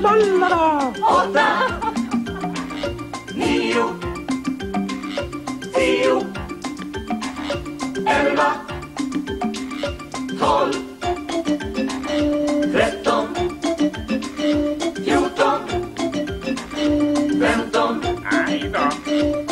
bollarna! 8, 9, 10, 11, 12, 13, 14, 15. Nej då.